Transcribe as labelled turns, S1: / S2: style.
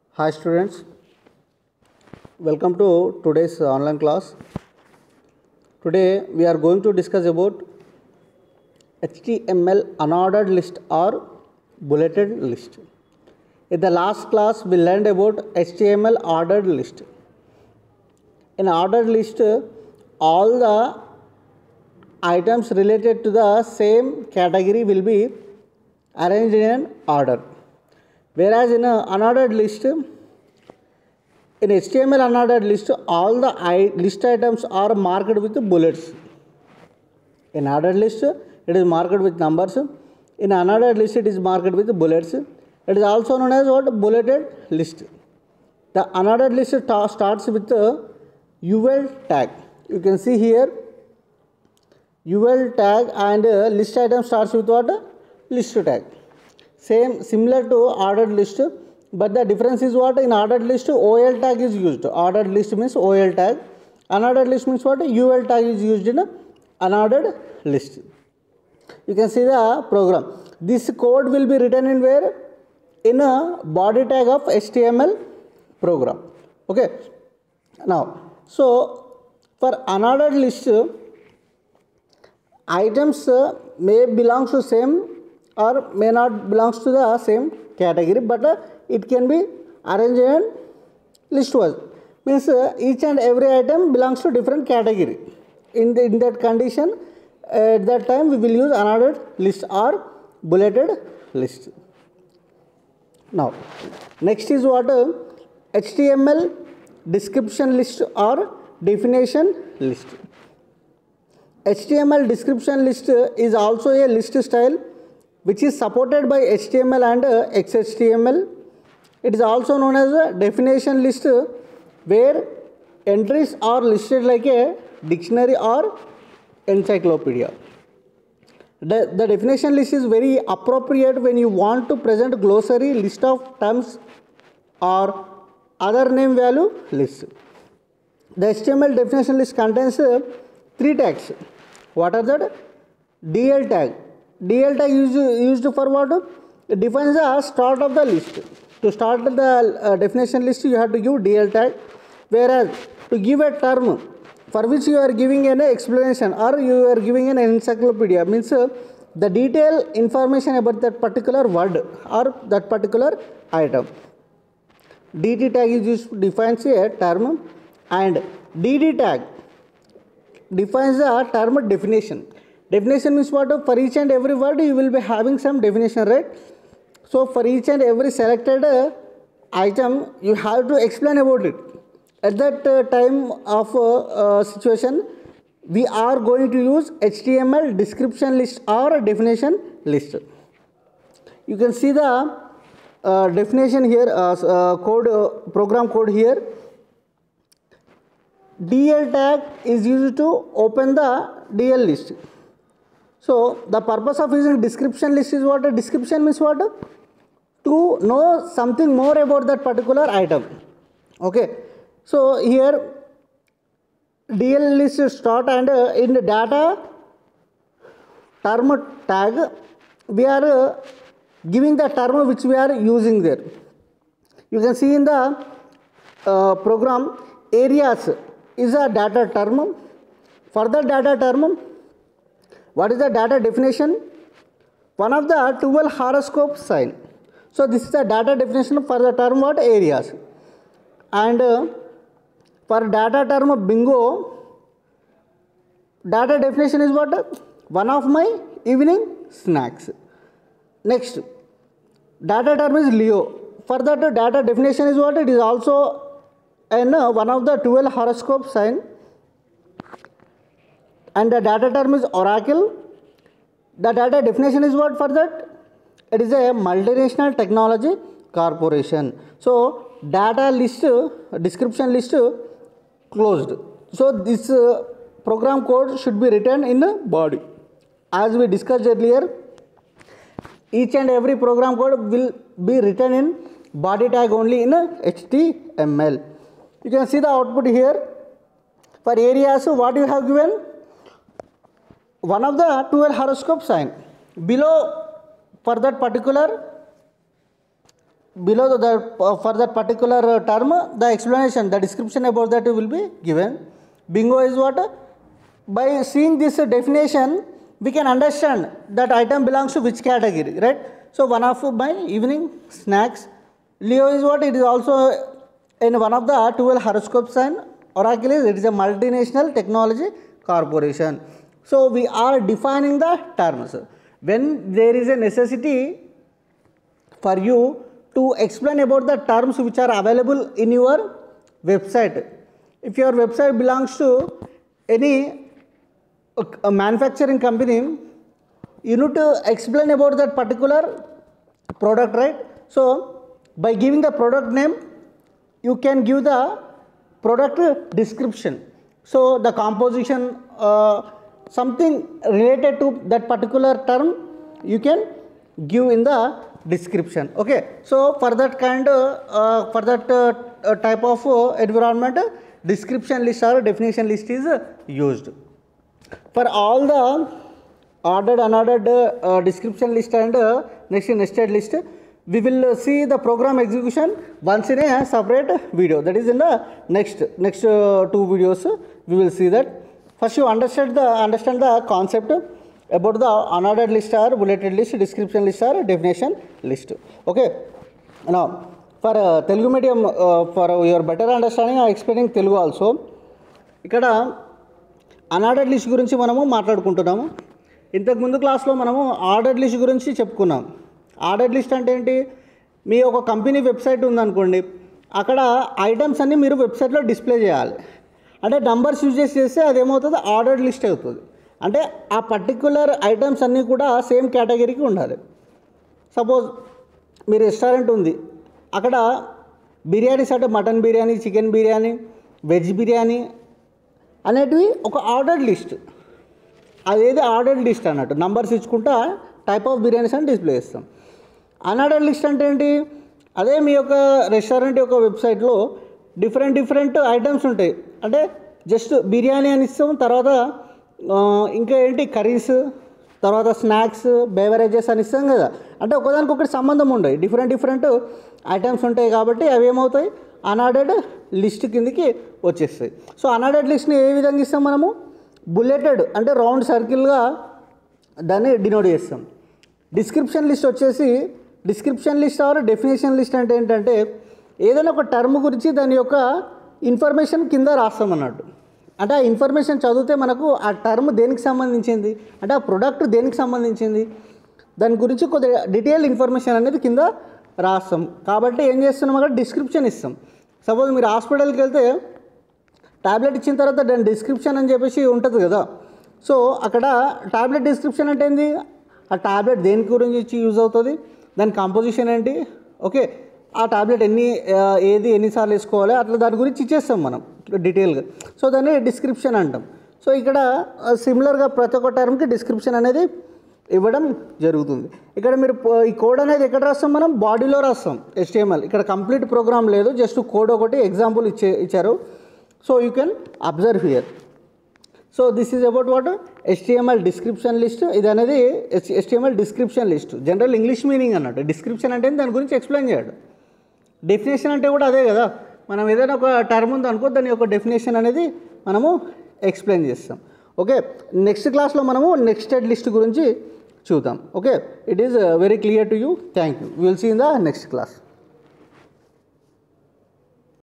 S1: Hi students, welcome to today's online class. Today we are going to discuss about HTML unordered list or bulleted list. In the last class we learned about HTML ordered list. In ordered list, all the items related to the same category will be arranged in an order. Whereas in an unordered list, in HTML unordered list, all the list items are marked with bullets. In ordered list, it is marked with numbers. In unordered list, it is marked with bullets. It is also known as what? Bulleted list. The unordered list starts with the UL tag. You can see here UL tag and list item starts with what? List tag. Similar to ordered list, but the difference is what? In ordered list OL tag is used. Ordered list means OL tag. Unordered list means what? UL tag is used in unordered list. You can see the program. This code will be written in where? In a body tag of HTML program. Okay. Now, so for unordered list, items may belong to same or may not belongs to the same category, but it can be arranged in list wise. Means each and every item belongs to different category. In that condition, at that time we will use unordered list or bulleted list. Now, next is what? HTML description list or definition list. HTML description list is also a list style which is supported by HTML and XHTML. It is also known as a definition list where entries are listed like a dictionary or encyclopedia. The definition list is very appropriate when you want to present glossary, list of terms or other name value list. The HTML definition list contains three tags. What are that? DL tag. DL tag is used for what? It defines the start of the list. To start the definition list, you have to give DL tag. Whereas to give a term for which you are giving an explanation or you are giving an encyclopedia, means the detailed information about that particular word or that particular item. DT tag is used to define a term, and DD tag defines the term definition. Definition means what? For each and every word you will be having some definition, right? So for each and every selected item you have to explain about it. At that time of situation, we are going to use HTML description list or definition list. You can see the definition here, program code here. DL tag is used to open the DL list. So the purpose of using description list is what? Description means what? To know something more about that particular item. Okay. So here DL list start, and in the data term tag we are giving the term which we are using there. You can see in the program areas is a data term. For the data term, what is the data definition? One of the 12 horoscope sign. So this is the data definition for the term what? Areas. And for data term bingo, data definition is what? One of my evening snacks. Next, data term is Leo. For that data definition is what? It is also one of the 12 horoscope sign. And the data term is Oracle. The data definition is what for that? It is a multinational technology corporation. So data list, description list closed. So this program code should be written in a body. As we discussed earlier, each and every program code will be written in body tag only in HTML. You can see the output here. For areas, what you have given? One of the 12 horoscope sign. Below, for that particular below for that particular term, the explanation, the description about that will be given. Bingo is what? By seeing this definition, we can understand that item belongs to which category, right? So one of my evening snacks. Leo is what? It is also in one of the 12 horoscopes, and Oracle is, it is a multinational technology corporation. So we are defining the terms. When there is a necessity for you to explain about the terms which are available in your website. If your website belongs to any a manufacturing company, you need to explain about that particular product, right? So by giving the product name, you can give the product description. So the composition, something related to that particular term, you can give in the description. Okay, so for that kind for that type of environment, description list or definition list is used. For all the ordered, unordered description list and nested list, we will see the program execution once in a separate video. That is in the next 2 videos. We will see that. First, you understand the concept about the unordered list or bulleted list, description list or definition list. Okay. Now, for Telugu medium, for your better understanding, I am explaining Telugu also. Ikkada unordered list గురించి మనము మాట్లాడుకుంటున్నాము. ఇంతకుముందు క్లాస్లో మనము ordered list గురించి చెప్పుకున్నాం. Ordered list అంటే ఏంటి? మీ ఒక కంపెనీ వెబ్సైట్ ఉందనుకోండి, అక్కడ ఐటమ్స్ అన్నీ మీరు వెబ్సైట్లో డిస్ప్లే చేయాలి. అంటే నంబర్స్ యూజ్ చేస్తే అదేమవుతుంది? ఆర్డర్డ్ లిస్ట్ అవుతుంది. అంటే ఆ పర్టిక్యులర్ ఐటమ్స్ అన్నీ కూడా సేమ్ కేటగిరీకి ఉండాలి. సపోజ్ మీ రెస్టారెంట్ ఉంది, అక్కడ బిర్యానీస్ అంటే mutton biryani, chicken biryani, veg biryani అనేటివి ఒక ఆర్డర్డ్ లిస్ట్. అదేది ఆర్డర్డ్ లిస్ట్ అన్నట్టు నంబర్స్ ఇచ్చుకుంటా టైప్ ఆఫ్ బిర్యానీస్ అని డిస్ప్లే చేస్తాం. అన్ఆర్డర్డ్ లిస్ట్ అంటే ఏంటి? అదే మీ యొక్క రెస్టారెంట్ యొక్క వెబ్సైట్లో డిఫరెంట్ ఐటమ్స్ ఉంటాయి. అంటే జస్ట్ బిర్యానీ అని ఇస్తాం, తర్వాత ఇంకా ఏంటి కర్రీస్, తర్వాత స్నాక్స్, బెవరేజెస్ అని ఇస్తాం కదా. అంటే ఒకదానికొకటి సంబంధం ఉండవు, డిఫరెంట్ ఐటమ్స్ ఉంటాయి. కాబట్టి అవి ఏమవుతాయి? అన్ఆర్డర్డ్ లిస్ట్ కిందకి వచ్చేస్తాయి. సో అన్ఆర్డర్డ్ లిస్ట్ని ఏ విధంగా ఇస్తాం మనము? బుల్లెటెడ్ అంటే రౌండ్ సర్కిల్గా దాన్ని డినోట్ చేస్తాం. డిస్క్రిప్షన్ లిస్ట్ వచ్చేసి, description list or definition list అంటే ఏంటంటే ఏదైనా ఒక టర్మ్ గురించి దాని యొక్క ఇన్ఫర్మేషన్ కింద రాస్తాం అన్నట్టు. అంటే ఆ ఇన్ఫర్మేషన్ చదివితే మనకు ఆ టర్మ్ దేనికి సంబంధించింది, అంటే ఆ ప్రొడక్ట్ దేనికి సంబంధించింది, దాని గురించి కొద్దిగా డీటెయిల్ ఇన్ఫర్మేషన్ అనేది కింద రాస్తాం. కాబట్టి ఏం చేస్తున్నాం? అక్కడ డిస్క్రిప్షన్ ఇస్తాం. సపోజ్ మీరు హాస్పిటల్కి వెళ్తే టాబ్లెట్ ఇచ్చిన తర్వాత దాని డిస్క్రిప్షన్ అని చెప్పేసి ఉంటుంది కదా. సో అక్కడ టాబ్లెట్ డిస్క్రిప్షన్ అంటే ఏంది? ఆ టాబ్లెట్ దేని గురించి యూజ్ అవుతుంది, దాని కాంపోజిషన్ ఏంటి, ఓకే, ఆ టాబ్లెట్ ఎన్నిసార్లు వేసుకోవాలి, అట్లా దాని గురించి ఇచ్చేస్తాం మనం డీటెయిల్గా. సో దాన్ని డిస్క్రిప్షన్ అంటాం. సో ఇక్కడ సిమిలర్గా ప్రతి ఒక్క టర్మ్కి డిస్క్రిప్షన్ అనేది ఇవ్వడం జరుగుతుంది. ఇక్కడ మీరు ఈ కోడ్ అనేది ఎక్కడ రాస్తాం? మనం బాడీలో రాస్తాం, HTML. ఇక్కడ కంప్లీట్ ప్రోగ్రామ్ లేదు, జస్ట్ కోడ్ ఒకటి ఎగ్జాంపుల్ ఇచ్చారు. So you can observe here. So this is about what? HTML description list. ఇది అనేది HTML description list, general English meaning అన్నట్టు. డిస్క్రిప్షన్ అంటే దాని గురించి ఎక్స్ప్లెయిన్ చేయడం. డెఫినేషన్ అంటే కూడా అదే కదా. మనం ఏదైనా ఒక టర్మ్ ఉంది అనుకో, దాని యొక్క డెఫినేషన్ అనేది మనము ఎక్స్ప్లెయిన్ చేస్తాం. ఓకే, నెక్స్ట్ క్లాస్లో మనము నెక్స్టెడ్ లిస్ట్ గురించి చూద్దాం. Okay, it is very clear to you. Thank you. Will see in the next class.